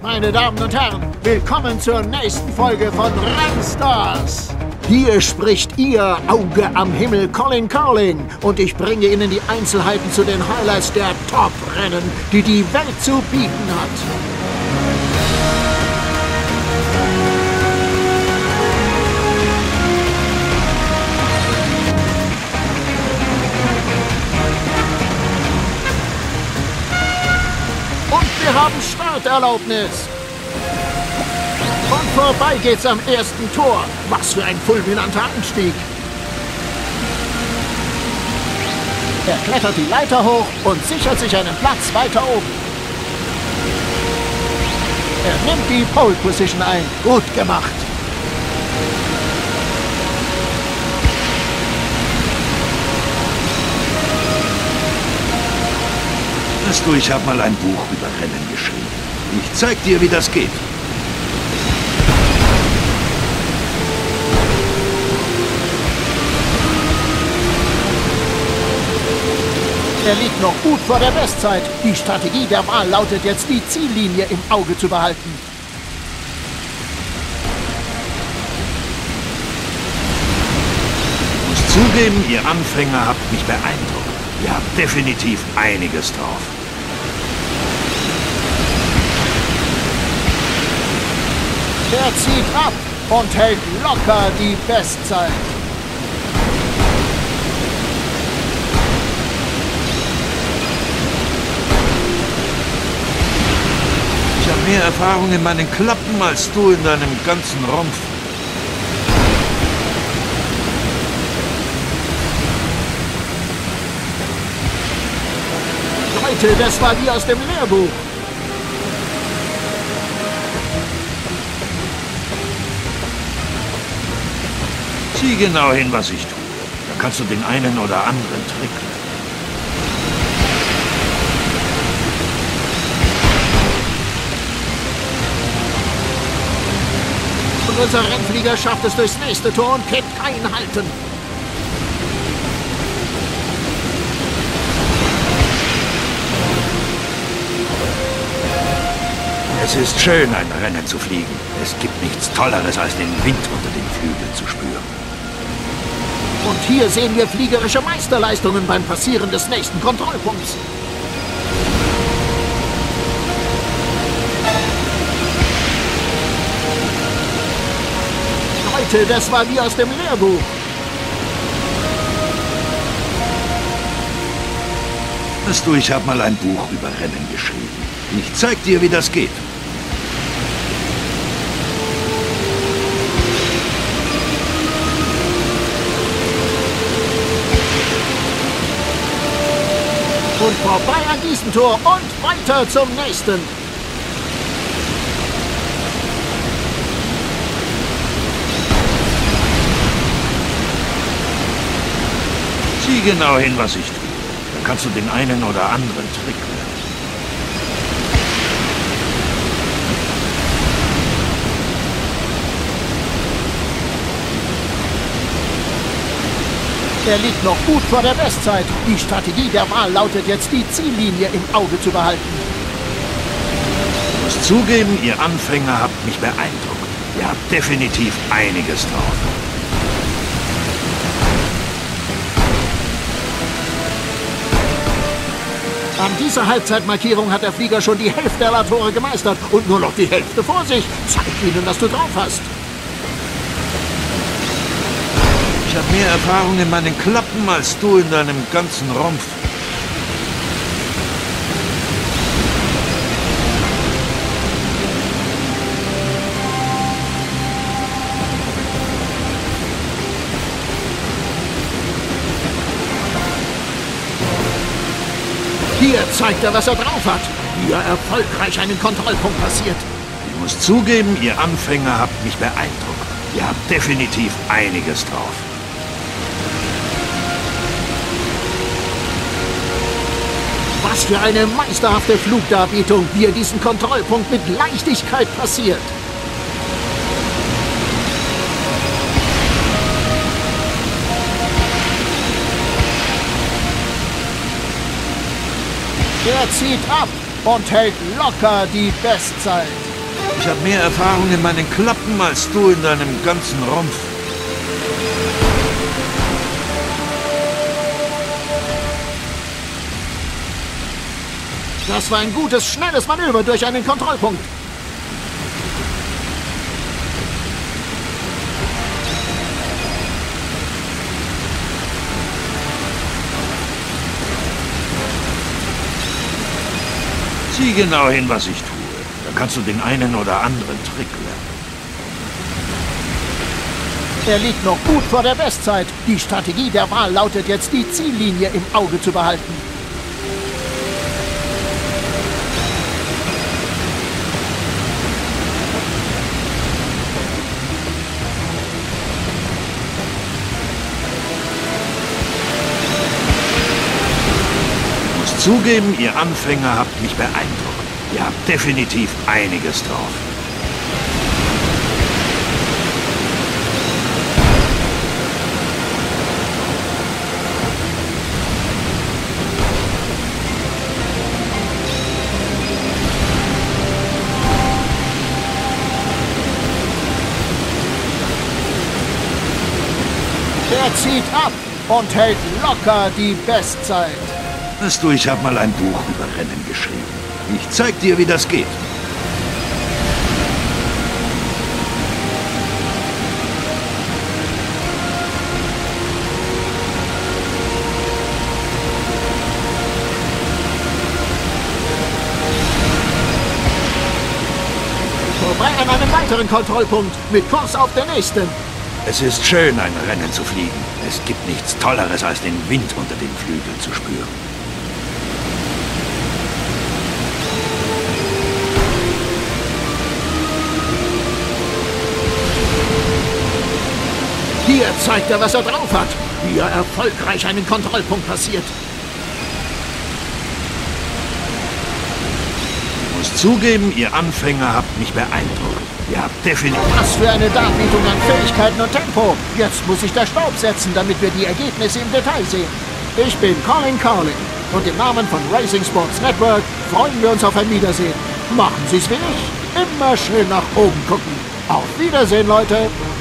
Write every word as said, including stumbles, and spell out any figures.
Meine Damen und Herren, willkommen zur nächsten Folge von Rennstars. Hier spricht Ihr Auge am Himmel Colin Carling und ich bringe Ihnen die Einzelheiten zu den Highlights der Top-Rennen, die die Welt zu bieten hat. Wir haben Starterlaubnis. Und vorbei geht's am ersten Tor. Was für ein fulminanter Anstieg. Er klettert die Leiter hoch und sichert sich einen Platz weiter oben. Er nimmt die Pole Position ein. Gut gemacht. Weißt du, ich habe mal ein Buch über Rennen geschrieben. Ich zeig dir, wie das geht. Er liegt noch gut vor der Bestzeit. Die Strategie der Wahl lautet jetzt, die Ziellinie im Auge zu behalten. Ich muss zugeben, ihr Anfänger habt mich beeindruckt. Ihr habt definitiv einiges drauf. Er zieht ab und hält locker die Bestzeit. Ich habe mehr Erfahrung in meinen Klappen als du in deinem ganzen Rumpf. Leute, das war wie aus dem Lehrbuch. Sieh genau hin, was ich tue. Da kannst du den einen oder anderen Trick lernen. Und unser Rennflieger schafft es durchs nächste Tor und kennt kein Halten. Es ist schön, ein Rennen zu fliegen. Es gibt nichts Tolleres, als den Wind unter den Flügeln zu spüren. Und hier sehen wir fliegerische Meisterleistungen beim Passieren des nächsten Kontrollpunkts. Leute, das war wie aus dem Lehrbuch. Weißt du, ich habe mal ein Buch über Rennen geschrieben. Ich zeig dir, wie das geht. Und vorbei an diesem Tor und weiter zum nächsten. Sieh genau hin, was ich tue. Da kannst du den einen oder anderen Trick lernen. Er liegt noch gut vor der Bestzeit. Die Strategie der Wahl lautet jetzt, die Ziellinie im Auge zu behalten. Ich muss zugeben, ihr Anfänger habt mich beeindruckt. Ihr habt definitiv einiges drauf. An dieser Halbzeitmarkierung hat der Flieger schon die Hälfte der Tore gemeistert und nur noch die Hälfte vor sich. Zeig ihnen, dass du drauf hast. Ich habe mehr Erfahrung in meinen Klappen als du in deinem ganzen Rumpf. Hier zeigt er, was er drauf hat. Wie er erfolgreich einen Kontrollpunkt passiert. Ich muss zugeben, ihr Anfänger habt mich beeindruckt. Ihr habt definitiv einiges drauf. Was für eine meisterhafte Flugdarbietung, wie er diesen Kontrollpunkt mit Leichtigkeit passiert. Er zieht ab und hält locker die Bestzeit. Ich habe mehr Erfahrung in meinen Klappen als du in deinem ganzen Rumpf. Das war ein gutes, schnelles Manöver durch einen Kontrollpunkt. Sieh genau hin, was ich tue. Da kannst du den einen oder anderen Trick lernen. Er liegt noch gut vor der Bestzeit. Die Strategie der Wahl lautet jetzt, die Ziellinie im Auge zu behalten. Zugeben, ihr Anfänger habt mich beeindruckt. Ihr habt definitiv einiges drauf. Er zieht ab und hält locker die Bestzeit. Weißt du, ich habe mal ein Buch über Rennen geschrieben. Ich zeig dir, wie das geht. Vorbei an einem weiteren Kontrollpunkt, mit Kurs auf den nächsten. Es ist schön, ein Rennen zu fliegen. Es gibt nichts Tolleres, als den Wind unter den Flügeln zu spüren. Hier zeigt er, was er drauf hat, wie er erfolgreich einen Kontrollpunkt passiert. Ich muss zugeben, ihr Anfänger habt mich beeindruckt. Ihr habt definitiv... Was für eine Darbietung an Fähigkeiten und Tempo. Jetzt muss sich der Staub setzen, damit wir die Ergebnisse im Detail sehen. Ich bin Colin Cowling und im Namen von Racing Sports Network freuen wir uns auf ein Wiedersehen. Machen Sie's wie ich. Immer schön nach oben gucken. Auf Wiedersehen, Leute.